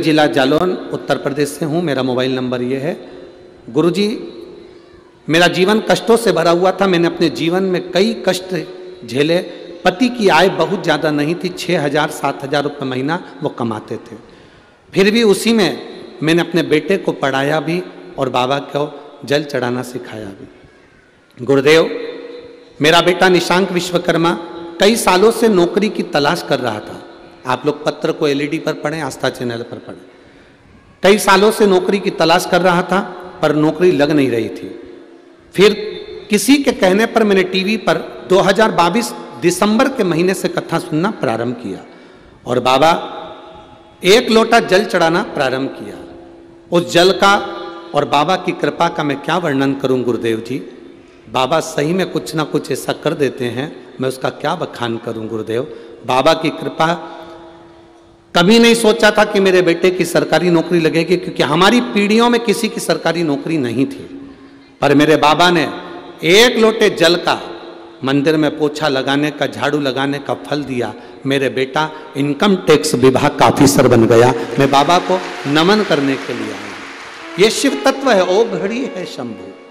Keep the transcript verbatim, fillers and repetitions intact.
जिला जालौन उत्तर प्रदेश से हूँ। मेरा मोबाइल नंबर ये है। गुरुजी, मेरा जीवन कष्टों से भरा हुआ था। मैंने अपने जीवन में कई कष्ट झेले। पति की आय बहुत ज़्यादा नहीं थी, छः हज़ार सात हज़ार रुपये महीना वो कमाते थे। फिर भी उसी में मैंने अपने बेटे को पढ़ाया भी और बाबा को जल चढ़ाना सिखाया भी। गुरुदेव, मेरा बेटा निशांक विश्वकर्मा कई सालों से नौकरी की तलाश कर रहा था। आप लोग पत्र को एलईडी पर पढ़ें, आस्था चैनल पर पढ़ें। कई सालों से नौकरी की तलाश कर रहा था पर नौकरी लग नहीं रही थी। फिर किसी के कहने पर मैंने टीवी पर दो हज़ार बाईस दिसंबर के महीने से कथा सुनना प्रारंभ किया और बाबा एक लोटा जल चढ़ाना प्रारंभ किया। उस जल का और बाबा की कृपा का मैं क्या वर्णन करूं गुरुदेव जी। बाबा सही में कुछ ना कुछ ऐसा कर देते हैं, मैं उसका क्या बखान करूं गुरुदेव। बाबा की कृपा, कभी नहीं सोचा था कि मेरे बेटे की सरकारी नौकरी लगेगी, क्योंकि हमारी पीढ़ियों में किसी की सरकारी नौकरी नहीं थी। पर मेरे बाबा ने एक लोटे जल का मंदिर में पोछा लगाने का, झाड़ू लगाने का फल दिया। मेरे बेटा इनकम टैक्स विभाग का ऑफिसर बन गया। मैं बाबा को नमन करने के लिए आया। ये शिव तत्व है, ओ घड़ी है शंभु।